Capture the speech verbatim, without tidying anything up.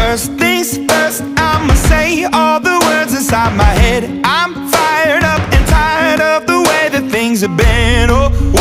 First things first, I'ma say all the words inside my head. I'm fired up and tired of the way that things have been. Oh,